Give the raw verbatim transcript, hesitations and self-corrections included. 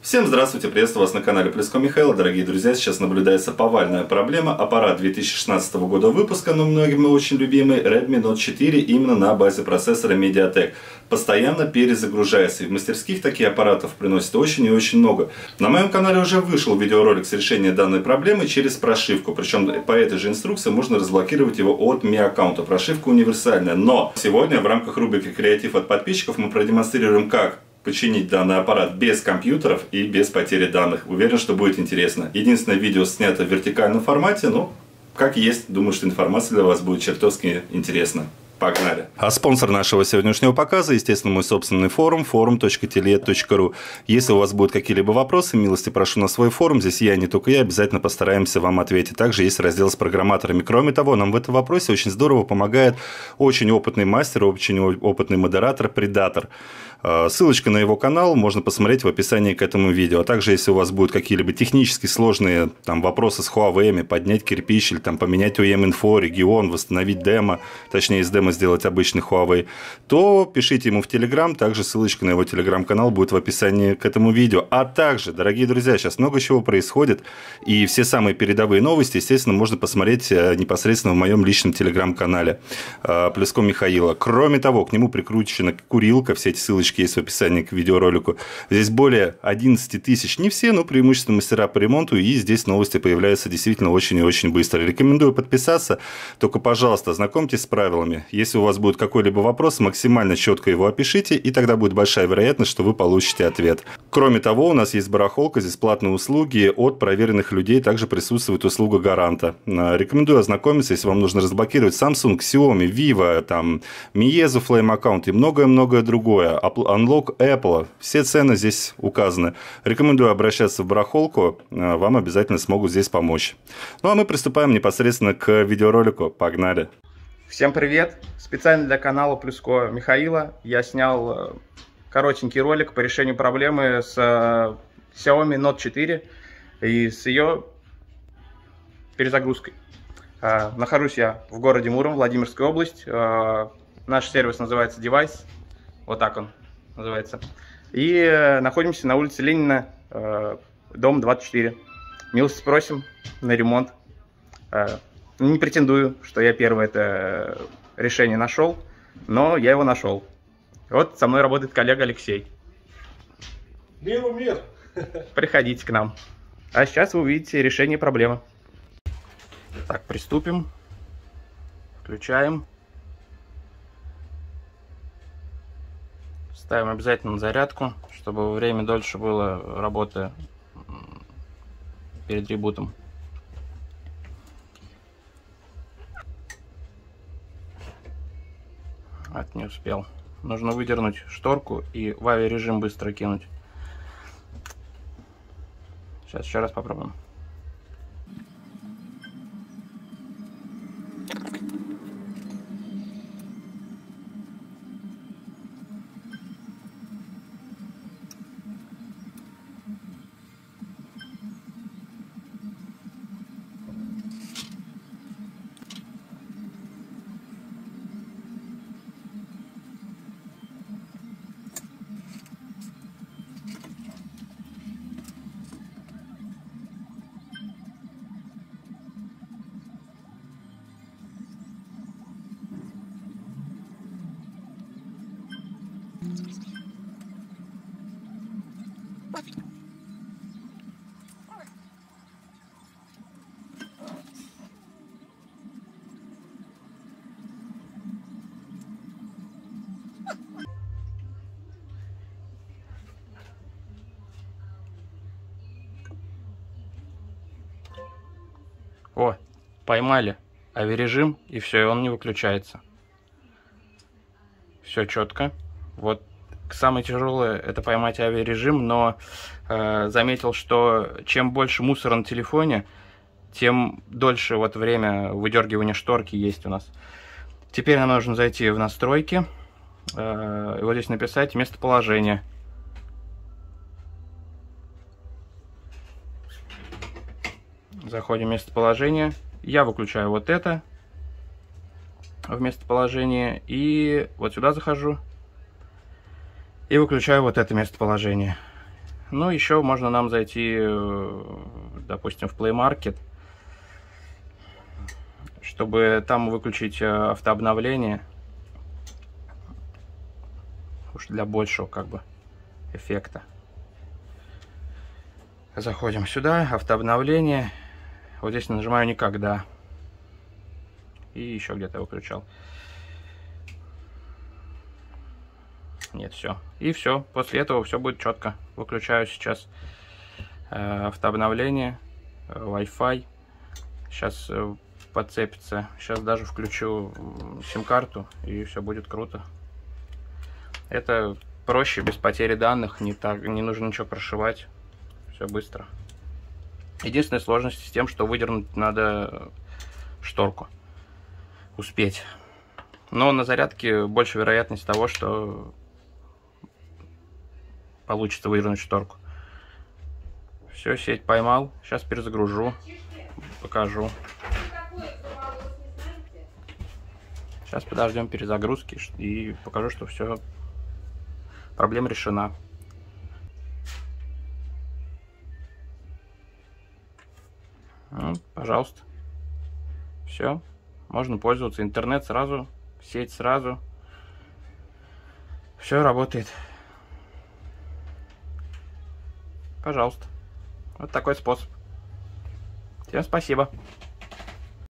Всем здравствуйте, приветствую вас на канале Плюско Михаила. Дорогие друзья, сейчас наблюдается повальная проблема. Аппарат две тысячи шестнадцатого года выпуска, но многими очень любимый Redmi Note четыре именно на базе процессора Mediatek. Постоянно перезагружается, и в мастерских таких аппаратов приносит очень и очень много. На моем канале уже вышел видеоролик с решением данной проблемы через прошивку. Причем по этой же инструкции можно разблокировать его от Mi аккаунта. Прошивка универсальная. Но сегодня в рамках рубрики «Креатив от подписчиков» мы продемонстрируем, как починить данный аппарат без компьютеров и без потери данных. Уверен, что будет интересно. Единственное, видео снято в вертикальном формате, но как есть, думаю, что информация для вас будет чертовски интересна. Погнали! А спонсор нашего сегодняшнего показа, естественно, мой собственный форум, форум точка теле точка ру. Если у вас будут какие-либо вопросы, милости прошу на свой форум. Здесь я, не только я, обязательно постараемся вам ответить. Также есть раздел с программаторами. Кроме того, нам в этом вопросе очень здорово помогает очень опытный мастер, очень опытный модератор, Предатор. Ссылочка на его канал можно посмотреть в описании к этому видео. А также, если у вас будут какие-либо технически сложные там, вопросы с Huawei, поднять кирпич или там, поменять о и эм-инфо, регион, восстановить демо, точнее из демо сделать обычный Huawei, то пишите ему в Telegram. Также ссылочка на его Telegram-канал будет в описании к этому видео. А также, дорогие друзья, сейчас много чего происходит. И все самые передовые новости, естественно, можно посмотреть непосредственно в моем личном Telegram-канале Плюско Михаила. Кроме того, к нему прикручена курилка, все эти ссылочки есть в описании к видеоролику. Здесь более одиннадцати тысяч, не все, но преимущественно мастера по ремонту, и здесь новости появляются действительно очень и очень быстро. Рекомендую подписаться, только, пожалуйста, ознакомьтесь с правилами. Если у вас будет какой-либо вопрос, максимально четко его опишите, и тогда будет большая вероятность, что вы получите ответ. Кроме того, у нас есть барахолка, здесь платные услуги от проверенных людей, также присутствует услуга гаранта. Рекомендую ознакомиться, если вам нужно разблокировать Samsung, Xiaomi, Vivo, там, Meizu Flame аккаунт и многое-многое другое. Unlock Apple. Все цены здесь указаны. Рекомендую обращаться в барахолку. Вам обязательно смогут здесь помочь. Ну а мы приступаем непосредственно к видеоролику. Погнали! Всем привет! Специально для канала Плюско Михаила я снял коротенький ролик по решению проблемы с Xiaomi Note четыре и с ее перезагрузкой. Нахожусь я в городе Муром, Владимирская область. Наш сервис называется Девайс. Вот так он называется. И находимся на улице Ленина, дом двадцать четыре. Милости просим на ремонт. Не претендую, что я первое это решение нашел, но я его нашел. Вот со мной работает коллега Алексей. Миру мир! Приходите к нам. А сейчас вы увидите решение проблемы. Так, приступим. Включаем. Ставим обязательно на зарядку, чтобы время дольше было работы перед ребутом. От не успел. Нужно выдернуть шторку и в авиарежим быстро кинуть. Сейчас еще раз попробуем. О, поймали авиарежим, и все, и он не выключается. Все четко. Вот самое тяжелое это поймать авиарежим, но э, заметил, что чем больше мусора на телефоне, тем дольше вот время выдергивания шторки есть у нас. Теперь нам нужно зайти в настройки, э, и вот здесь написать местоположение. Заходим в местоположение. Я выключаю вот это в местоположение. И вот сюда захожу. И выключаю вот это местоположение. Ну, еще можно нам зайти, допустим, в Play Market, чтобы там выключить автообновление, уж для большего как бы эффекта. Заходим сюда, автообновление. Вот здесь нажимаю никогда. И еще где-то выключал. Нет, все. И все. После этого все будет четко. Выключаю сейчас э, автообновление, э, Wi-Fi. Сейчас э, подцепится. Сейчас даже включу сим-карту, и все будет круто. Это проще, без потери данных. Не, так, не нужно ничего прошивать. Все быстро. Единственная сложность с тем, что выдернуть надо шторку. Успеть. Но на зарядке больше вероятность того, что получится выдернуть шторку. Все, сеть поймал. Сейчас перезагружу. Покажу. Сейчас подождем перезагрузки и покажу, что все, проблема решена. Ну, пожалуйста. Все. Можно пользоваться. Интернет сразу, сеть сразу. Все работает. Пожалуйста. Вот такой способ. Всем спасибо.